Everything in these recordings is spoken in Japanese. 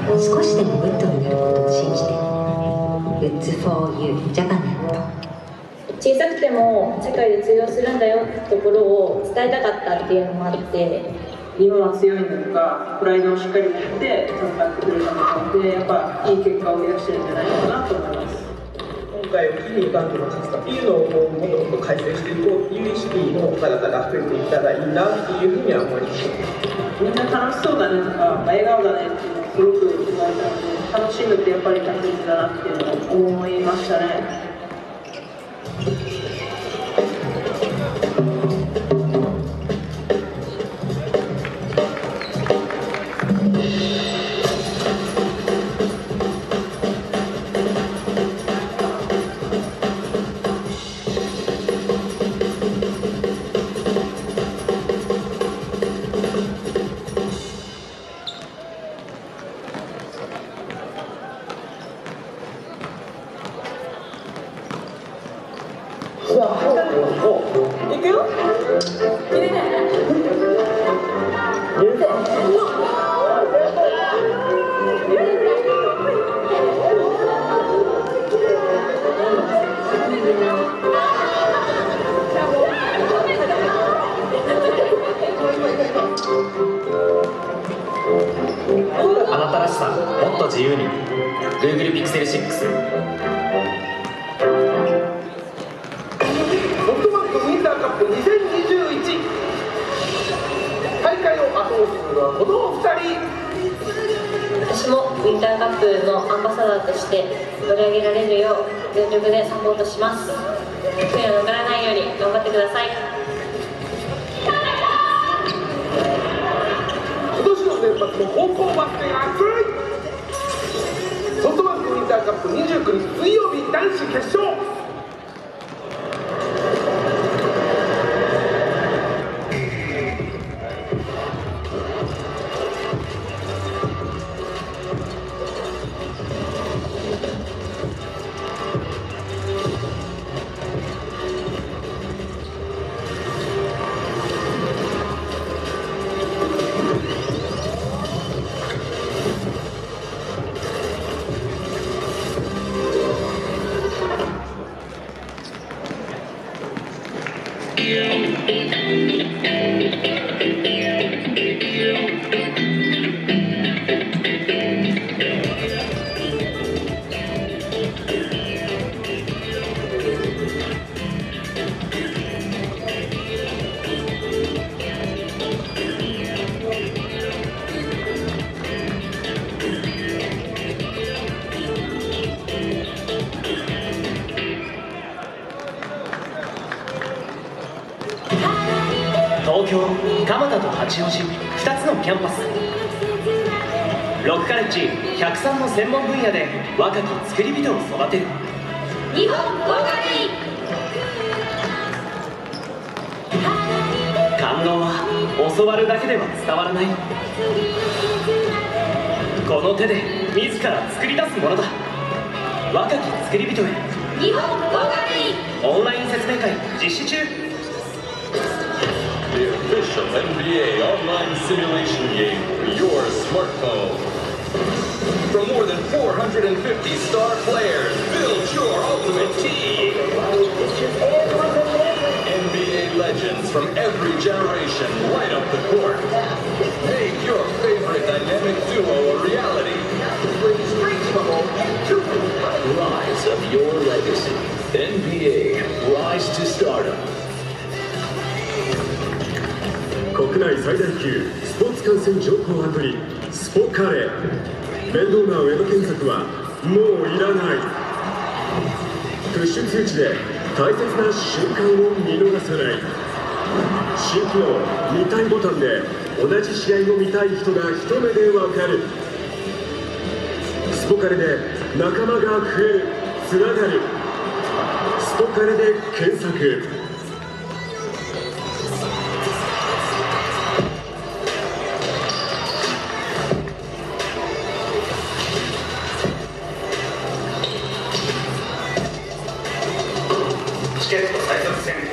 少しでもグッドになることを信じて。Good for you ジャパネット。 小さくても世界で通用するんだよってところを伝えたかったっていうのもあって、 日本は強いんだとかプライドをしっかり持って戦ってくれたので、やっぱいい結果を生み出してるんじゃないかなと思います。 今回を機に関東の勝つかっていうのをもっともっと改善していこうっていう意識の方々が増えていったらいいなっていうふうには思います。 みんな楽しそうだねとか笑顔だねっていうのをすごく言われたので、楽しいのってやっぱり大切だなっていうのを思いましたね。 いくよ。 あなたらしさもっと自由に Google Pixel 6。 ソフトバンクウィンターカップ2021、大会を後押しするのはこのお二人。 私もウィンターカップのアンバサダーとして取り上げられるよう全力でサポートします。悔いを残らないように頑張ってください。 今年の年末の高校バスケが熱い。ソフトバンクウィンターカップ29日水曜日男子決勝。 東京、蒲田と八王子2つのキャンパス、6カレッジ103の専門分野で若き作り人を育てる日本工学院。 感動は教わるだけでは伝わらない。この手で自ら作り出すものだ。若き作り人へ日本工学院。 オンライン説明会実施中。 The official NBA online simulation game for your smartphone. From more than 450 star players, build your ultimate team. NBA legends from every generation light up the court. Make your favorite dynamic duo a reality. Rise of your legacy. NBA Rise to Stardom. 国内最大級スポーツ観戦情報アプリスポカレ。面倒なウェブ検索はもういらない。プッシュ通知で大切な瞬間を見逃さない。新機能見たいボタンで同じ試合を見たい人が一目でわかる。スポカレで仲間が増える、つながる。スポカレで検索。 チケット最速選考、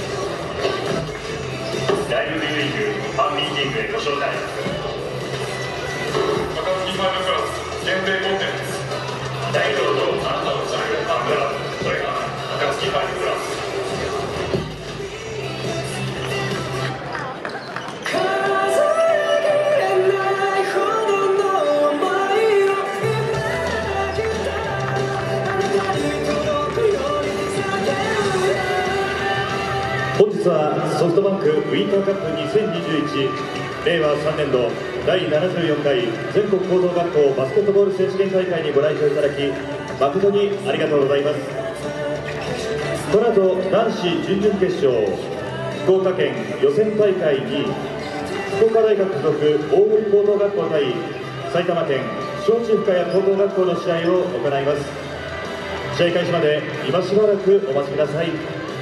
ライブビューイングファンミーティングへご招待。 高槻ファイナルクラス代表のアナウンサーがこれが暁ファイブクラス。 本日はソフトバンクウィンターカップ2021令和3年度第74回全国高等学校バスケットボール選手権大会にご来場いただき誠にありがとうございます。この後男子準々決勝福岡県予選大会2位福岡大学附属大森高等学校対埼玉県正知深谷高等学校の試合を行います。試合開始まで今しばらくお待ちください。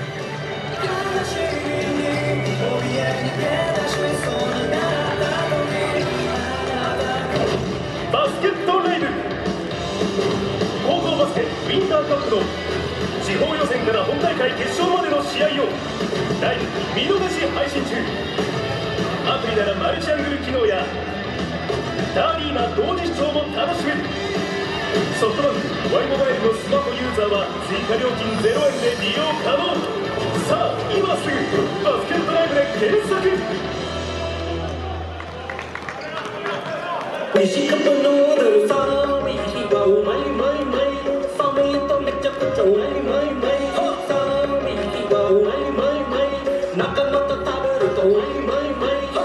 バスケットライブ高校バスケウィンターカップの地方予選から本大会決勝までの試合をライブ見逃し配信中。アプリならマルチアングル機能やダーリーな同時視聴も楽しめる。ソフトバンク Y モバイルのスマホユーザーは追加料金0円で利用可能。さあ今すぐバスケットライブで検索。 西カップヌードル寒い日はうまいまいまい寒いとめちゃくちゃうまいまいまい寒い日はうまいまいまい仲間と食べるとうまいまいまい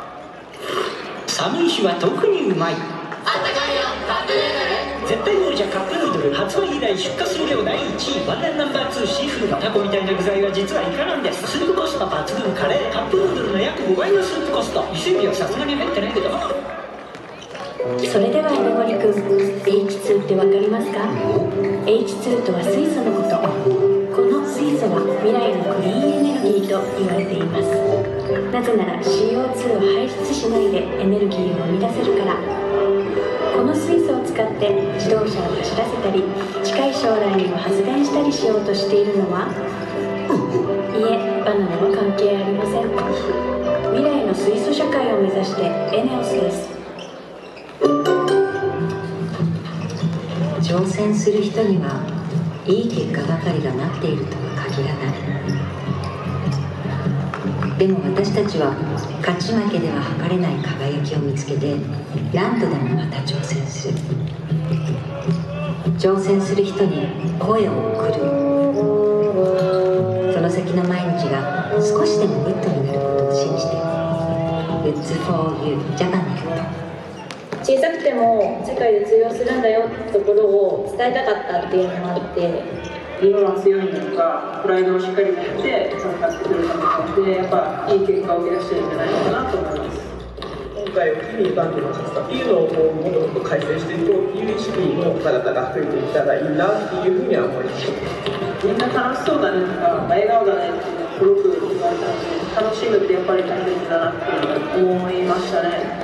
寒い日は特にうまい。あったかいよカップヌードル絶対王者カップヌードル発売以来出荷数量第1位ワンレンナンバー2シーフードタコみたいな具材は実はイカなんです。スープコスト抜群カレーカップヌードルの約5倍のスープコスト伊勢海老はさすがに入ってないけど。 それではエネゴリ君 H2 ってわかりますか？ H2 とは水素のこと。この水素は未来のクリーンエネルギーと言われています。なぜなら CO2 を排出しないでエネルギーを生み出せるから。この水素を使って自動車を走らせたり近い将来にも発電したりしようとしているのはいえバナナは関係ありません。未来の水素社会を目指してエネオスです。 挑戦する人にはいい結果ばかりが待っているとは限らない。でも私たちは勝ち負けでは測れない輝きを見つけて何度でもまた挑戦する。挑戦する人に声を送る。その先の毎日が少しでもグッドになることを信じて。 It's for you ジャパネット。 小さくても世界で通用するんだよってところを伝えたかったっていうのもあって、 自分は強いんだとかプライドをしっかり持って参加してくれたのでやっぱいい結果を出してるんじゃないのかなと思います。 今回を機にバンクのさせたっていうのをもっともっと改善していこうっていう意識の方々が増えていったらいいなっていうふうには思います。 みんな楽しそうだねとか笑顔だねっていうのをすごく言われたので楽しむってやっぱり大切だなっていうのを思いましたね。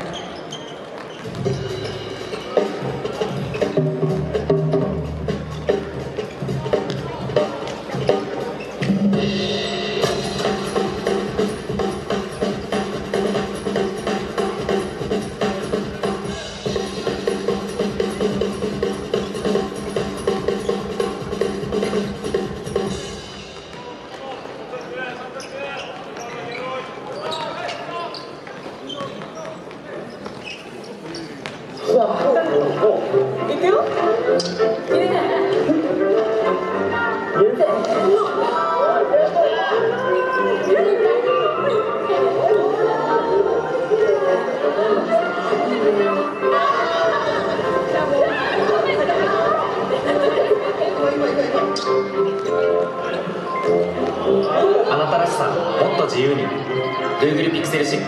あなたらしさもっと自由に Google Pixel 6。 ソ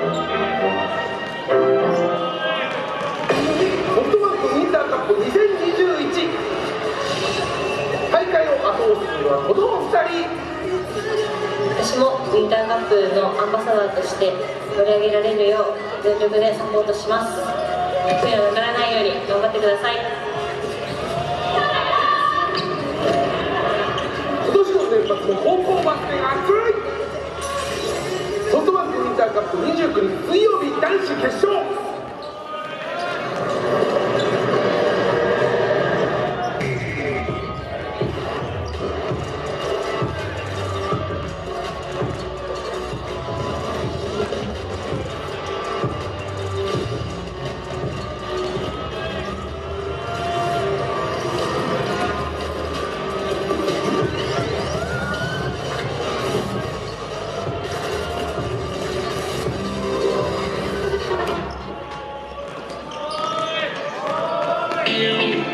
フトバンクウィンターカップ2021大会を後押しするのは子供2人。 私もウィンターカップのアンバサダーとして盛り上げられるよう全力でサポートします。悔いの残らないように頑張ってください。 今年の年末も高校バスケが熱い。ソフトバンクウィンターカップ29日水曜日男子決勝。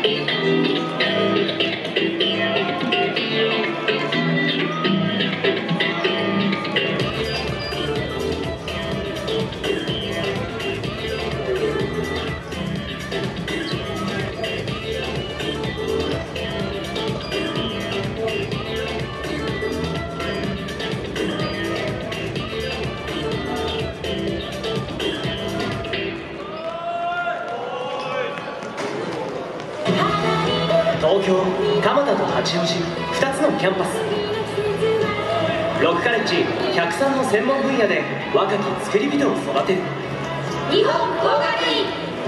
東京、蒲田と八王子2つのキャンパス。6カレッジ103の専門分野で若き作り人を育てる日本工学院。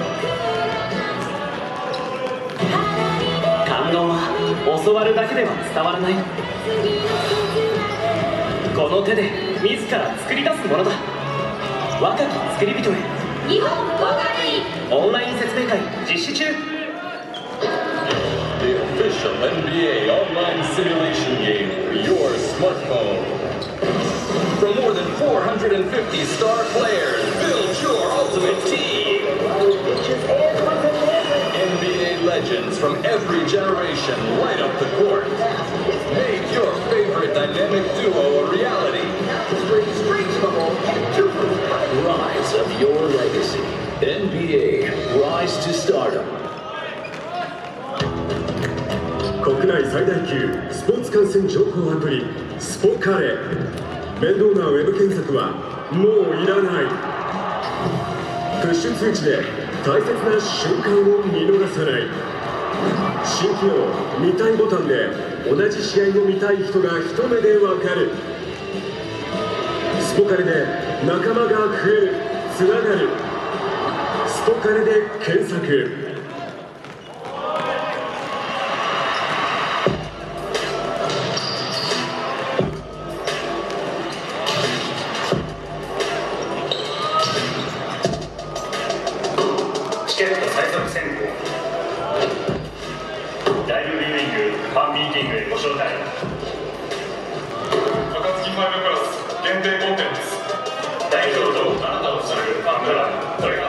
感動は教わるだけでは伝わらない。この手で自ら作り出すものだ。若き作り人へ日本工学院。 オンライン説明会実施中。 The official NBA online simulation game for your smartphone. From more than 450 star players, build your ultimate team. NBA legends from every generation light up the court. Make your favorite dynamic duo a reality. Rise of your legacy. NBA Rise to Stardom. 国内最大級スポーツ観戦情報アプリスポカレ。面倒なウェブ検索はもういらない。プッシュ通知で大切な瞬間を見逃さない。新機能見たいボタンで同じ試合を見たい人が一目でわかる。スポカレで仲間が増える、つながる。スポカレで検索。 チケット最速選考、ライブビューイング、ファンミーティングへご招待。 暁5プラス限定コンテンツ。 代表とあなたをつなぐファンクラブ、それが